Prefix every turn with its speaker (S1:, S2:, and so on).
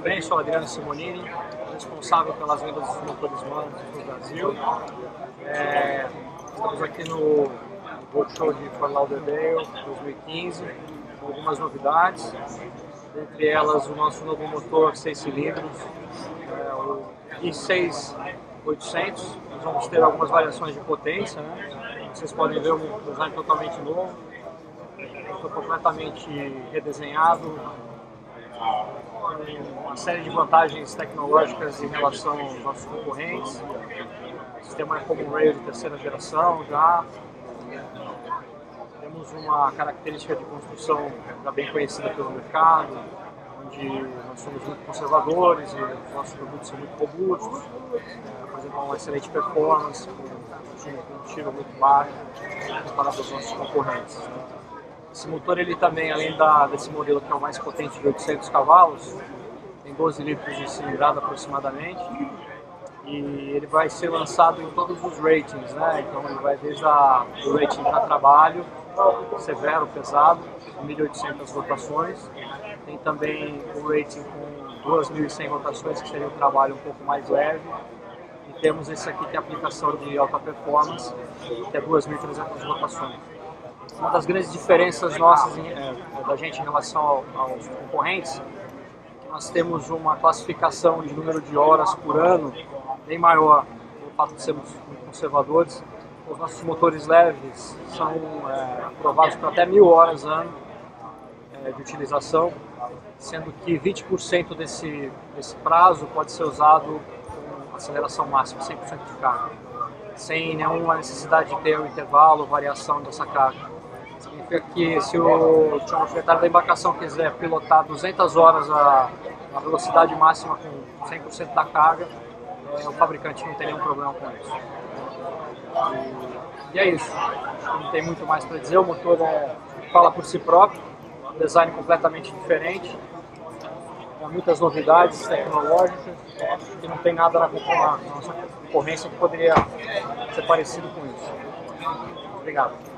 S1: bem? Sou Adriano Simonini, responsável pelas vendas dos motores MAN no Brasil. Estamos aqui no World Show de Fort Lauderdale 2015, com algumas novidades, dentre elas o nosso novo motor 6 cilindros, o i6-800. Nós vamos ter algumas variações de potência, né? Vocês podem ver um design totalmente novo, foi completamente redesenhado, uma série de vantagens tecnológicas em relação aos nossos concorrentes. O sistema é Common Rail de terceira geração já. Temos uma característica de construção já bem conhecida pelo mercado, onde nós somos muito conservadores e os nossos produtos são muito robustos, apresentam uma excelente performance, com um consumo de combustível muito baixo comparado aos nossos concorrentes. Esse motor, ele também, além desse modelo que é o mais potente de 800 cavalos, tem 12 litros de cilindrada aproximadamente, e ele vai ser lançado em todos os ratings, né? Então ele vai desde o rating para trabalho, severo, pesado, 1.800 rotações, tem também o rating com 2.100 rotações, que seria um trabalho um pouco mais leve, e temos esse aqui que é a aplicação de alta performance, que é 2.300 rotações. Uma das grandes diferenças nossas da gente em relação aos concorrentes é que nós temos uma classificação de número de horas por ano bem maior, pelo fato de sermos muito conservadores. Os nossos motores leves são aprovados para até 1.000 horas ano de utilização, sendo que 20% desse prazo pode ser usado com aceleração máxima, 100% de carga, sem nenhuma necessidade de ter um intervalo ou variação dessa carga. Significa que se o proprietário da embarcação quiser pilotar 200 horas a velocidade máxima com 100% da carga, o fabricante não tem nenhum problema com isso. E é isso, não tem muito mais para dizer. O motor fala por si próprio, um design completamente diferente, muitas novidades tecnológicas, e não tem nada na nossa concorrência que poderia ser parecido com isso. Obrigado.